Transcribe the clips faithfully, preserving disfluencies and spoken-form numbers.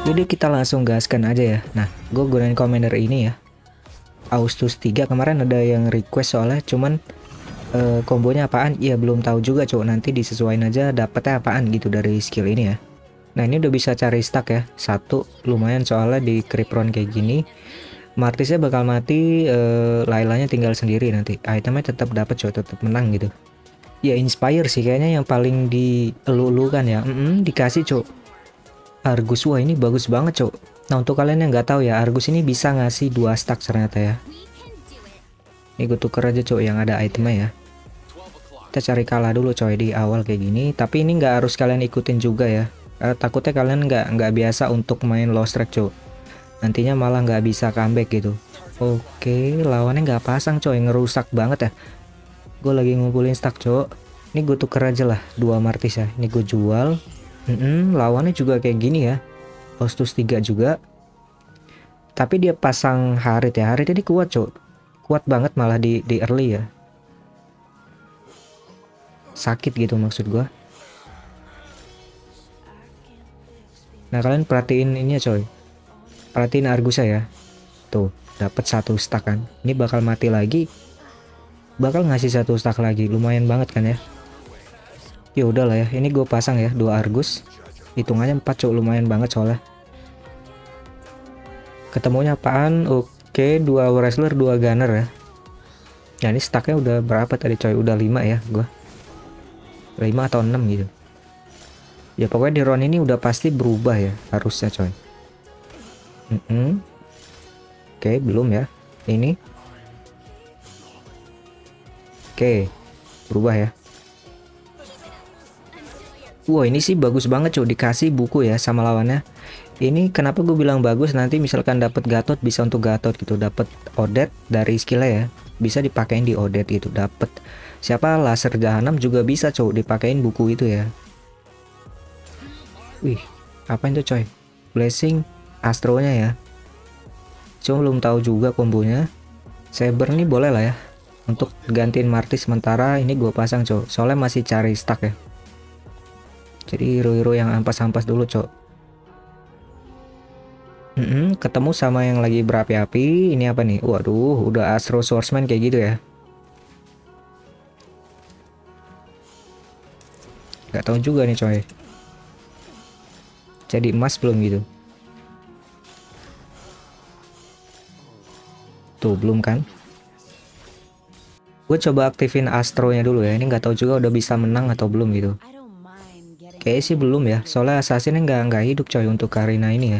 Jadi kita langsung gaskan aja ya. Nah, gue gunain commander ini ya. Austus tiga kemarin ada yang request soalnya, cuman uh, kombonya apaan? Iya belum tahu juga cowok. Nanti disesuaikan aja dapetnya apaan gitu dari skill ini ya. Nah ini udah bisa cari stack ya. Satu lumayan soalnya di Kripron kayak gini. Martisnya bakal mati, uh, Lailanya tinggal sendiri nanti. Itemnya tetap dapat cowok, tetap menang gitu. Ya Inspire sih kayaknya yang paling dielu-elukan ya. Mm -mm, dikasih cowok. Argus, wah ini bagus banget cowok. Nah untuk kalian yang nggak tahu ya, Argus ini bisa ngasih dua stack ternyata ya. Ini gue tuker aja cowok yang ada itemnya ya. Kita cari kalah dulu coy di awal kayak gini. Tapi ini nggak harus kalian ikutin juga ya. Eh, takutnya kalian nggak nggak biasa untuk main lost track cowok. Nantinya malah nggak bisa comeback gitu. Oke, lawannya nggak pasang coy, ngerusak banget ya. Gue lagi ngumpulin stack cowok. Ini gue tuker aja lah dua Martis ya. Ini gue jual. Mm -mm, lawannya juga kayak gini ya. Austus tiga juga. Tapi dia pasang Harit ya. Harit ini kuat cok. Kuat banget malah di, di early ya. Sakit gitu maksud gua. Nah kalian perhatiin ini ya coy. Perhatiin Argusa ya. Tuh dapat satu stack kan. Ini bakal mati lagi. Bakal ngasih satu stack lagi. Lumayan banget kan ya. Ya udahlah ya. Ini gue pasang ya dua Argus. Hitungannya empat cok, lumayan banget soalnya. Ketemunya apaan? Oke, dua wrestler, dua gunner ya. Ya ini stacknya udah berapa tadi coy? Udah lima ya gua. lima atau enam gitu. Ya pokoknya di round ini udah pasti berubah ya, harusnya coy. Mm -mm. Oke, belum ya. Ini. Oke, berubah ya. Wah ini sih bagus banget cuy, dikasih buku ya sama lawannya. Ini kenapa gue bilang bagus, nanti misalkan dapat Gatot bisa untuk Gatot gitu, dapat Odet dari skillnya ya, bisa dipakein di Odet gitu, dapat siapa laser jahanam juga bisa cuy dipakein buku itu ya. Wih, apa itu coy? Blessing Astronya ya. Cuma belum tahu juga kombonya. Saber nih boleh lah ya untuk gantiin Martis sementara ini gue pasang coy, soalnya masih cari stack ya. Jadi hero-hero yang ampas-ampas dulu cok. Mm -mm, ketemu sama yang lagi berapi-api. Ini apa nih? Waduh, udah Astro Swordsman kayak gitu ya. Gak tahu juga nih coy. Jadi emas belum gitu. Tuh belum kan? Gue coba aktifin Astronya dulu ya. Ini nggak tahu juga udah bisa menang atau belum gitu. Kayaknya sih belum ya. Soalnya assassinnya nggak nggak hidup coy untuk Karina ini ya.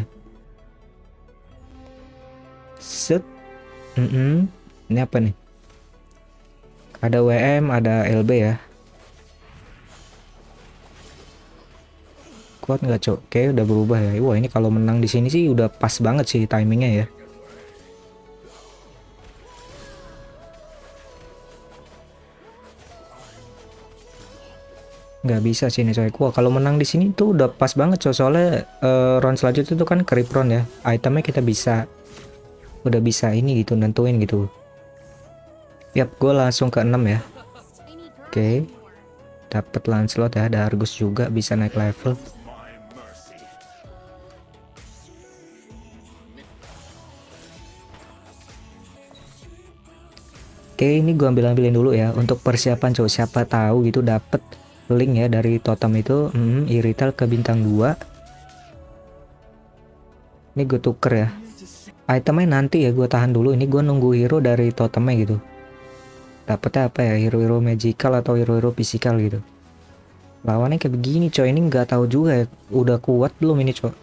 Set. Mm -mm. Ini apa nih? Ada W M, ada L B ya. Kuat nggak cok? Kayak udah berubah ya. Wah ini kalau menang di sini sih udah pas banget sih timingnya ya. Nggak bisa sih nih coy. Wah kalau menang di sini tuh udah pas banget coy. Soalnya uh, round selanjutnya itu kan Kripron ya. Itemnya kita bisa udah bisa ini gitu nentuin gitu. Yap, gue langsung ke enam ya. Oke. Okay. Dapat Lancelot ya, ada Argus juga bisa naik level. Oke, okay, ini gue ambil-ambilin dulu ya untuk persiapan coy. Siapa tahu gitu dapet link ya dari totem itu. Hmm, Irital ke bintang dua. Ini gue tuker ya. Itemnya nanti ya gue tahan dulu. Ini gue nunggu hero dari totemnya gitu. Dapetnya apa ya, hero-hero magical atau hero-hero physical gitu. Lawannya kayak begini coy, ini nggak tahu juga ya udah kuat belum ini coy.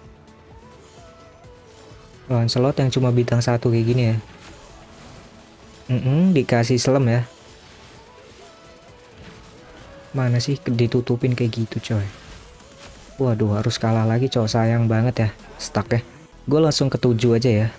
Lawan slot yang cuma bintang satu kayak gini ya. Mm -mm, dikasih selam ya. Mana sih ditutupin kayak gitu coy. Waduh harus kalah lagi coy, sayang banget ya stuck ya. Gue langsung ke tujuh aja ya.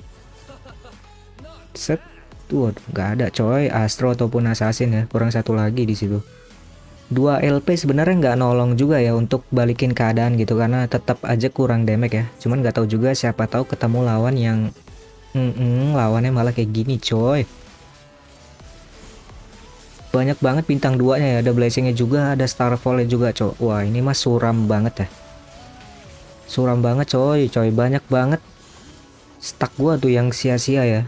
Set. Waduh nggak ada coy, Astro ataupun Assassin ya, kurang satu lagi di situ. Dua L P sebenarnya nggak nolong juga ya untuk balikin keadaan gitu, karena tetap aja kurang damage ya. Cuman nggak tahu juga, siapa tahu ketemu lawan yang mm -mm, lawannya malah kayak gini coy. Banyak banget bintang duanya ya, ada blessingnya juga, ada starfallnya juga coy. Wah ini mah suram banget ya. Suram banget coy, coy banyak banget. Stuck gua tuh yang sia-sia ya.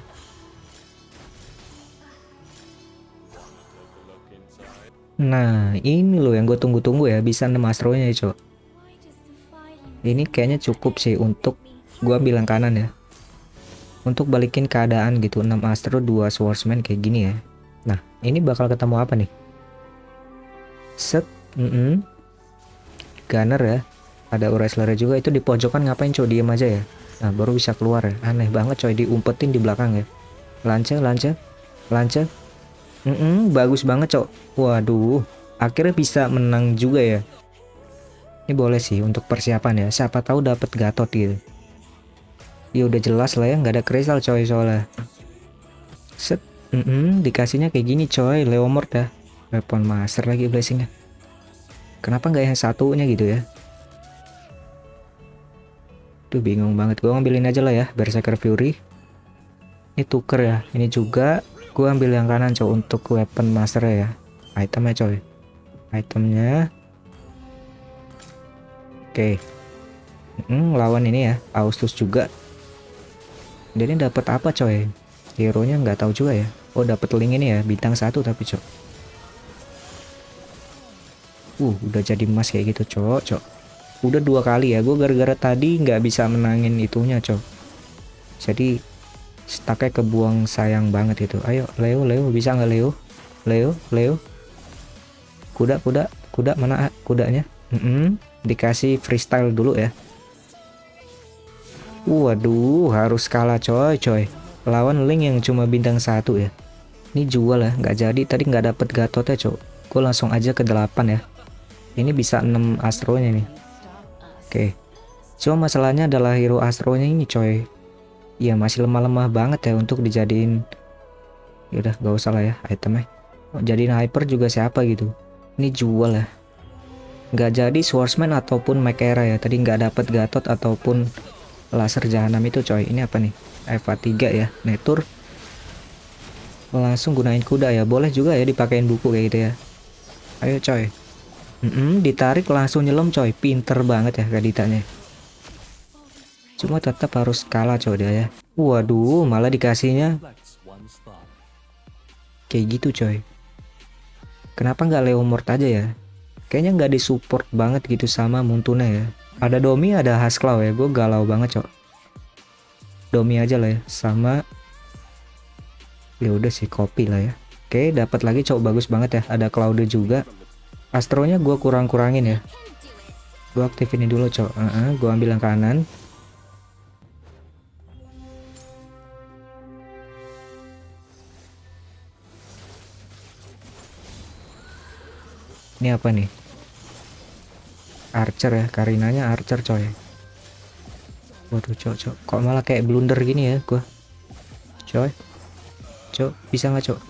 Nah, ini loh yang gue tunggu-tunggu ya, bisa enam astronya ya, coy. Ini kayaknya cukup sih untuk gua bilang kanan ya. Untuk balikin keadaan gitu, enam astro, dua swordsman kayak gini ya. Nah, ini bakal ketemu apa nih? Set, mm -mm. Gunner ya. Ada wrestler juga, itu di pojokan ngapain coy, diem aja ya. Nah, baru bisa keluar ya. Aneh banget coy, diumpetin di belakang ya. Lance, lance, lance. Mm -mm, bagus banget cok. Waduh, akhirnya bisa menang juga ya. Ini boleh sih untuk persiapan ya. Siapa tahu dapat Gatot gitu. Ya udah jelas lah ya, nggak ada kristal coy soalnya. Set, mm -mm, dikasihnya kayak gini coy, Leomord ya. Weapon Master lagi blessingnya. Kenapa nggak yang satunya gitu ya? Tuh bingung banget. Gue ngambilin aja lah ya, Berserker Fury. Ini tuker ya. Ini juga gue ambil yang kanan coy untuk weapon master ya. Itemnya coy. Itemnya. Oke. Hmm, lawan ini ya, Austus juga. Dia ini dapat apa coy? Hero nya nggak tahu juga ya. Oh dapat link ini ya, bintang satu tapi coy. Uh udah jadi emas kayak gitu cok cok. Udah dua kali ya. Gue gara-gara tadi nggak bisa menangin itunya cok. Jadi stucknya kebuang, sayang banget itu. Ayo Leo Leo bisa nggak Leo? Leo Leo. Kuda kuda kuda mana kudanya? Mm -mm. Dikasih freestyle dulu ya. Waduh harus kalah coy coy. Lawan Link yang cuma bintang satu ya. Ini jual ya, nggak jadi tadi nggak dapet Gatotnya coy. Gue langsung aja ke delapan ya. Ini bisa enam astronya nih. Oke. Cuma masalahnya adalah hero astronya ini coy. Ya masih lemah-lemah banget ya untuk dijadiin. Yaudah gak usah lah ya itemnya. Oh, jadiin hyper juga siapa gitu. Ini jual ya. Nggak jadi swordsman ataupun Mekera ya. Tadi nggak dapet Gatot ataupun laser jahanam itu coy. Ini apa nih? Eva tiga ya. Netur. Langsung gunain kuda ya. Boleh juga ya dipakein buku kayak gitu ya. Ayo coy. Mm -mm, ditarik langsung nyelam coy. Pinter banget ya kaditanya. Cuma tetap harus kalah coy dia ya. Waduh malah dikasihnya kayak gitu coy. Kenapa nggak Leomord aja ya? Kayaknya nggak disupport banget gitu sama Muntuna ya. Ada Domi ada Haskell ya. Gue galau banget coy. Domi aja lah ya. Sama ya udah sih copy lah ya. Oke dapat lagi coy, bagus banget ya. Ada Cloud juga. Astronya gue kurang-kurangin ya. Gue aktifin ini dulu coy. uh -uh, Gue ambil yang kanan. Ini apa nih? Archer ya, Karinanya Archer coy. Waduh coy, coy. Kok malah kayak blunder gini ya gua. Coy. Coy, bisa nggak coy?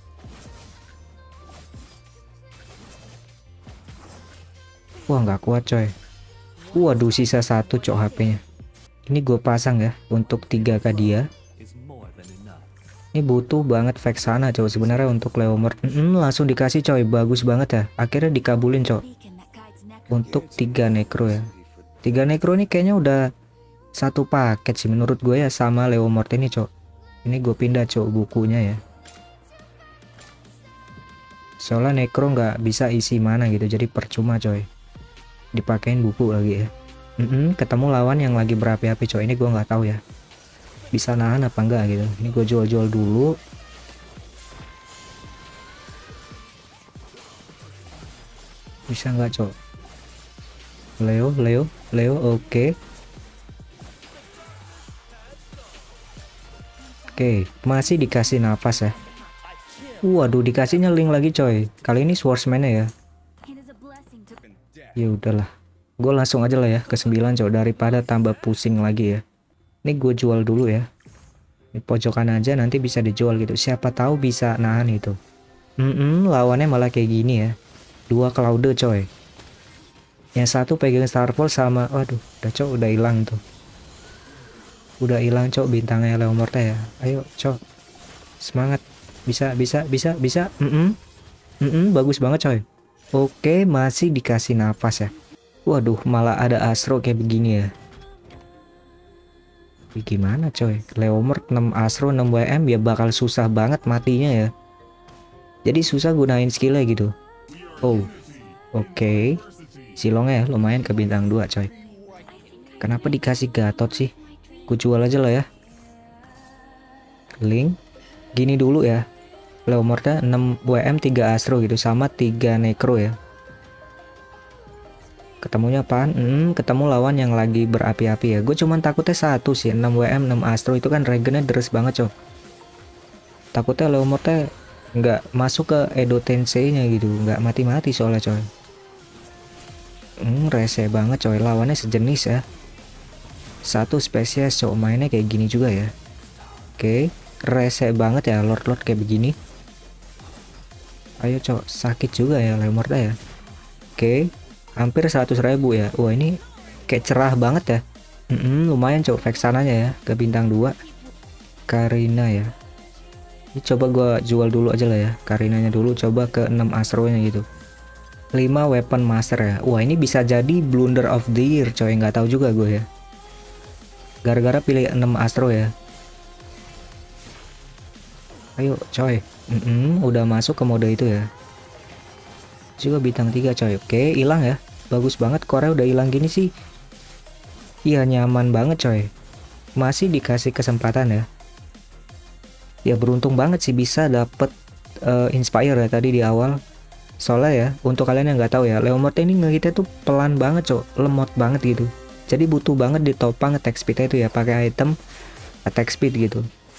Wah nggak kuat coy. Waduh sisa satu coy H P-nya. Ini gue pasang ya untuk tiga K dia. Ini butuh banget Vexana coy sebenarnya untuk Leomord. Mm -mm, langsung dikasih coy, bagus banget ya. Akhirnya dikabulin coy. Untuk tiga Necro ya. Tiga Necro ini kayaknya udah satu paket sih menurut gue ya sama Leomord ini coy. Ini gue pindah coy bukunya ya. Soalnya Necro nggak bisa isi mana gitu, jadi percuma coy. Dipakein buku lagi ya. Mm -mm, ketemu lawan yang lagi berapi-api coy. Ini gue nggak tahu ya. Bisa nahan apa enggak gitu. Ini gue jual-jual dulu. Bisa nggak coy? Leo, Leo, Leo, oke. Okay. Oke, okay, masih dikasih nafas ya. Waduh, dikasihnya link lagi coy. Kali ini swordsman-nya ya. Ya udahlah. Gue langsung aja lah ya ke sembilan coy daripada tambah pusing lagi ya. Ini gue jual dulu ya. Di pojokan aja nanti bisa dijual gitu. Siapa tahu bisa nahan itu. Mm -mm, lawannya malah kayak gini ya. Dua Cloud coy. Yang satu pegang Starfall sama, waduh, udah cok udah hilang tuh. Udah hilang cok bintangnya Leomord ya. Ayo cok. Semangat. Bisa bisa bisa bisa. Mm -mm. Mm -mm, bagus banget coy. Oke, masih dikasih nafas ya. Waduh, malah ada Astro kayak begini ya. Ih, gimana coy, Leomord enam Astro enam W M ya bakal susah banget matinya ya. Jadi susah gunain skillnya gitu. Oh, oke. Okay. Silongnya ya lumayan ke bintang dua coy. Kenapa dikasih Gatot sih? Ku jual aja lah ya. Link. Gini dulu ya. Leomordnya enam W M tiga Astro gitu sama tiga Necro ya. Ketemunya apaan? Hmm, ketemu lawan yang lagi berapi-api ya. Gue cuman takutnya satu sih, enam W M enam Astro itu kan regennya deres banget coy. Takutnya Leomordnya nggak masuk ke Edo Tensei-nya gitu, nggak mati-mati soalnya coy. Hmm, rese banget coy, lawannya sejenis ya. Satu spesies coy, mainnya kayak gini juga ya. Oke, rese banget ya Lord-Lord kayak begini. Ayo coy, sakit juga ya Leomordnya ya. Oke, hampir seratus ribu ya. Wah ini kayak cerah banget ya. Mm-mm, lumayan coy Vexananya ya ke bintang dua. Karina ya. Ini coba gua jual dulu aja lah ya. Karinanya dulu coba ke enam Astro-nya gitu. lima Weapon Master ya. Wah ini bisa jadi Blunder of the Year coy. Nggak tahu juga gue ya. Gara-gara pilih enam Astro ya. Ayo coy. Mm-mm, udah masuk ke mode itu ya. Juga bintang tiga coy. Oke hilang ya. Bagus banget core udah hilang gini sih. Iya nyaman banget coy. Masih dikasih kesempatan ya. Ya beruntung banget sih bisa dapet uh, Inspire ya tadi di awal. Soalnya ya untuk kalian yang nggak tahu ya, Leomord ini ngehitnya tuh pelan banget cok, lemot banget gitu. Jadi butuh banget ditopang attack speednya itu ya pakai item attack speed gitu.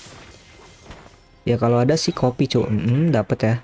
Ya kalau ada sih kopi cok, hmm, dapet ya.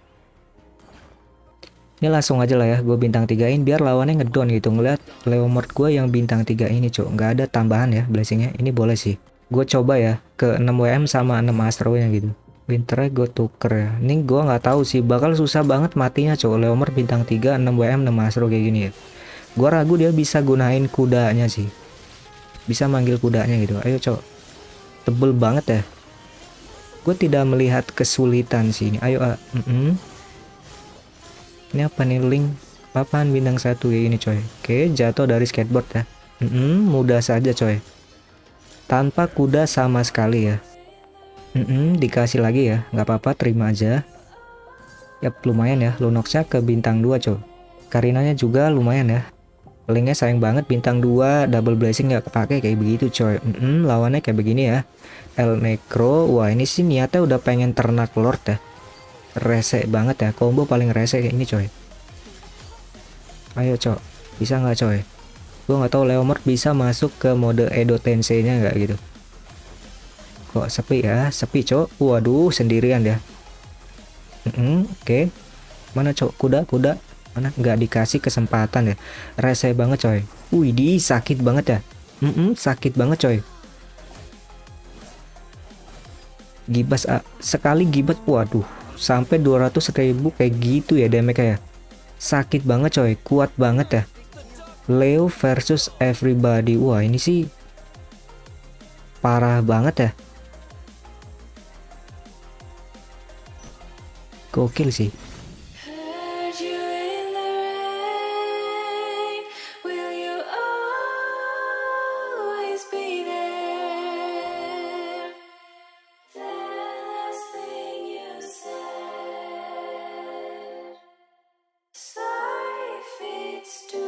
Ini langsung aja lah ya, gue bintang tigain biar lawannya ngedon gitu. Ngeliat Leomord gue yang bintang tiga ini cok, nggak ada tambahan ya blessingnya. Ini boleh sih. Gue coba ya ke enam W M sama enam Astro nya gitu. Winternya gue tuker ya. Ini gue nggak tahu sih, bakal susah banget matinya cowok. Leomord bintang tiga enam W M enam Astro kayak gini ya. Gue ragu dia bisa gunain kudanya sih. Bisa manggil kudanya gitu. Ayo cowok. Tebel banget ya. Gue tidak melihat kesulitan sih ini. Ayo ah. Mm -mm. Ini apa nih link? Apaan bintang satu kayak gini coy. Oke jatuh dari skateboard ya. Mm -mm, mudah saja coy. Tanpa kuda sama sekali ya. Mm-mm, dikasih lagi ya, nggak apa-apa, terima aja. Yap, lumayan ya, Lunoxnya ke bintang dua coy. Karinanya juga lumayan ya. Linknya sayang banget bintang dua, double blessing nggak kepake kayak begitu coy. Mm-mm, lawannya kayak begini ya. El Necro, wah ini sih niatnya udah pengen ternak Lord ya. Rese banget ya, combo paling rese kayak ini coy. Ayo coy, bisa nggak coy? Gue nggak tahu Leomord bisa masuk ke mode Edo Tensei-nya nggak gitu. Kok sepi ya, sepi cok. Waduh sendirian ya. Mm -mm, oke okay. Mana cok, kuda kuda mana, nggak dikasih kesempatan ya. Rese banget coy. Wih di sakit banget ya. Mm -mm, sakit banget coy. Gibas ah, sekali gibas waduh sampai dua ratus ribu kayak gitu ya damage ya. Sakit banget coy, kuat banget ya. Leo versus everybody. Wah ini sih parah banget ya. Gokil sih. It's